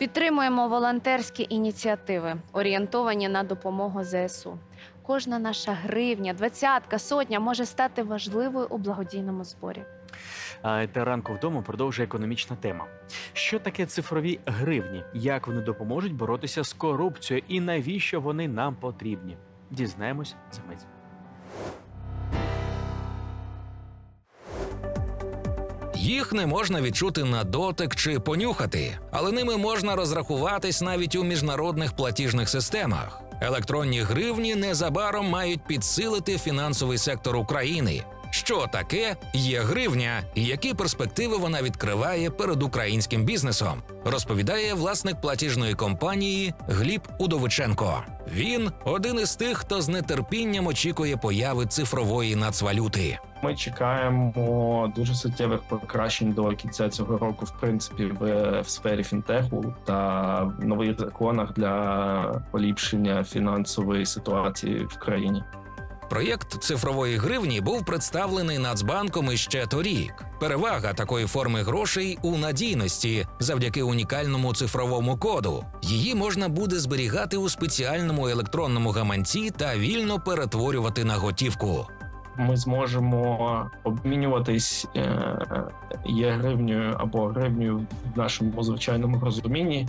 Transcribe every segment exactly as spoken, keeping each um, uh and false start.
Підтримуємо волонтерські ініціативи, орієнтовані на допомогу зе ес у. Кожна наша гривня, двадцятка, сотня може стати важливою у благодійному зборі. А «Етер ранку вдома» продовжує економічна тема. Що таке цифрові гривні? Як вони допоможуть боротися з корупцією? І навіщо вони нам потрібні? Дізнаємось за мить. Їх не можна відчути на дотик чи понюхати, але ними можна розрахуватись навіть у міжнародних платіжних системах. Електронні гривні незабаром мають підсилити фінансовий сектор України. Що таке є гривня і які перспективи вона відкриває перед українським бізнесом, розповідає власник платіжної компанії Гліб Удовиченко. Він один із тих, хто з нетерпінням очікує появи цифрової нацвалюти. Ми чекаємо дуже суттєвих покращень до кінця цього року, в принципі, в, в сфері фінтеху та в нових законах для поліпшення фінансової ситуації в країні. Проєкт цифрової гривні був представлений Нацбанком іще торік. Перевага такої форми грошей у надійності завдяки унікальному цифровому коду. Її можна буде зберігати у спеціальному електронному гаманці та вільно перетворювати на готівку. Ми зможемо обмінюватись є-гривнею або гривнею в нашому звичайному розумінні,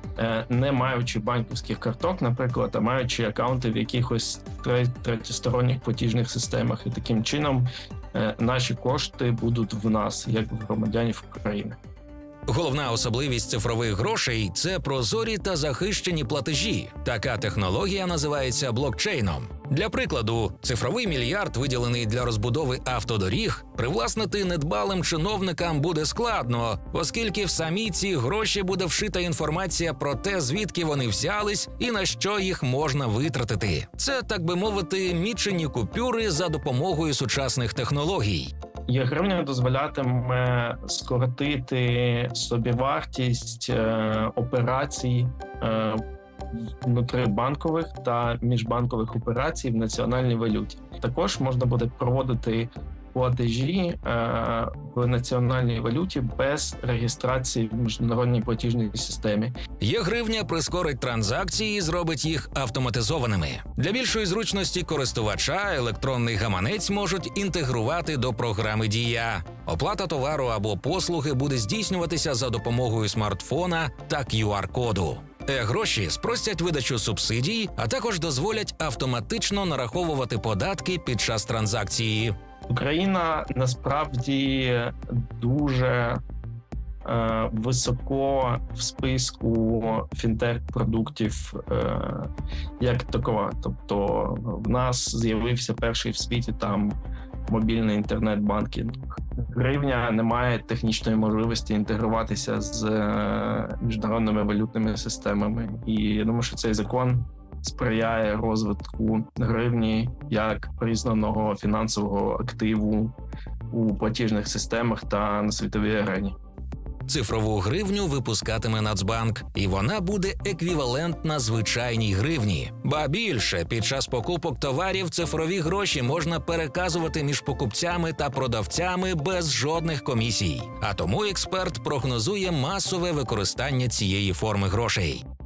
не маючи банківських карток, наприклад, а маючи акаунти в якихось третьосторонніх платіжних системах. І таким чином наші кошти будуть в нас, як в громадянів України. Головна особливість цифрових грошей – це прозорі та захищені платежі. Така технологія називається блокчейном. Для прикладу, цифровий мільярд, виділений для розбудови автодоріг, привласнити недбалим чиновникам буде складно, оскільки в самі ці гроші буде вшита інформація про те, звідки вони взялись і на що їх можна витратити. Це, так би мовити, мічені купюри за допомогою сучасних технологій. Є-гривня дозволятиме скоротити собівартість е, операцій е, внутрибанкових та міжбанкових операцій в національній валюті. Також можна буде проводити платежі е, в національній валюті без реєстрації в міжнародній платіжній системі. Є-гривня прискорить транзакції і зробить їх автоматизованими. Для більшої зручності користувача електронний гаманець можуть інтегрувати до програми «Дія». Оплата товару або послуги буде здійснюватися за допомогою смартфона та кю ар-коду. Е-гроші спростять видачу субсидій, а також дозволять автоматично нараховувати податки під час транзакції. Україна насправді дуже е, високо в списку фінтех-продуктів е, як такова. Тобто в нас з'явився перший в світі там мобільний інтернет-банкінг. Гривня не має технічної можливості інтегруватися з е, міжнародними валютними системами. І я думаю, що цей закон сприяє розвитку гривні як признаного фінансового активу у платіжних системах та на світовій арені. Цифрову гривню випускатиме Нацбанк, і вона буде еквівалентна звичайній гривні. Ба більше, під час покупок товарів цифрові гроші можна переказувати між покупцями та продавцями без жодних комісій. А тому експерт прогнозує масове використання цієї форми грошей.